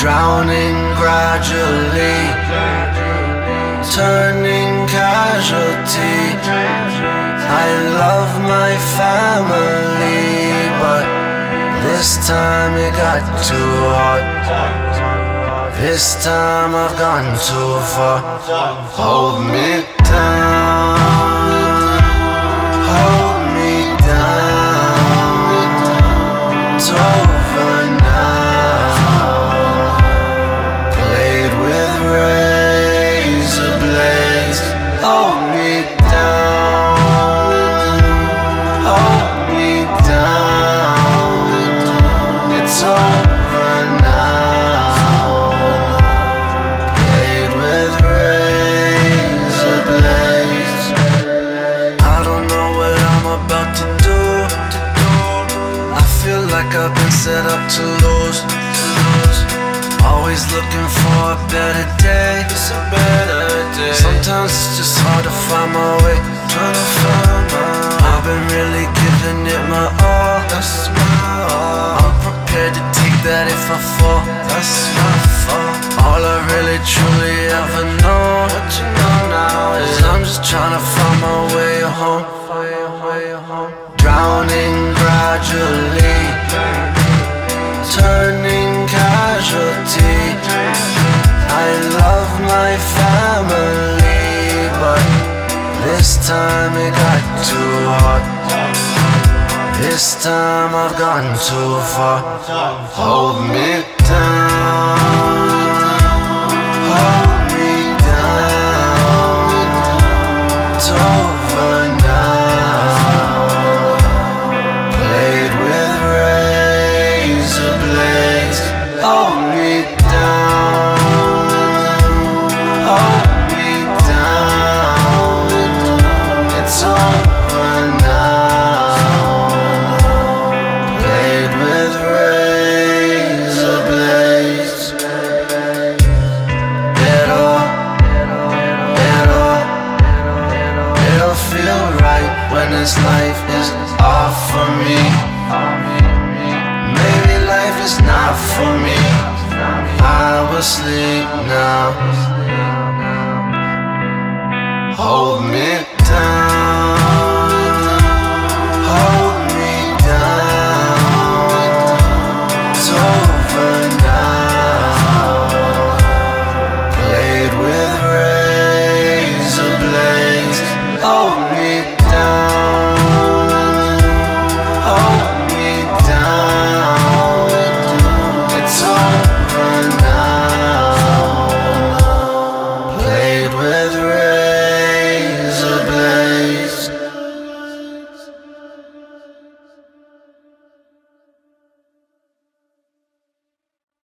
drowning gradually, turning casualty. I love my family, but this time it got too hard. This time I've gone too far. Hold me down, hold me down. It's over now. Played with razor blades. Hold me down, hold me down. It's over now. Played with razor blades. I don't know what I'm about to do. I feel like I've been set up to lose. Always looking for a better day. It's a better day. Sometimes it's just hard to find my way. Trying to find my way. I've been really giving it my all. That's my all. I'm prepared to take that if I fall. That's my fault. All I really truly ever know, what you know now, is I'm just trying to find my way home. Drowning gradually, turning casualty. I love my family, but this time it got too hard. This time I've gone too far. Hold me down, hold me down. It's over now. Played with razor blades. Hold me down, hold me down. It's over now. Played with razor blades. It'll feel right when this life is off for me. Maybe life is not for me. I will sleep now. Hold me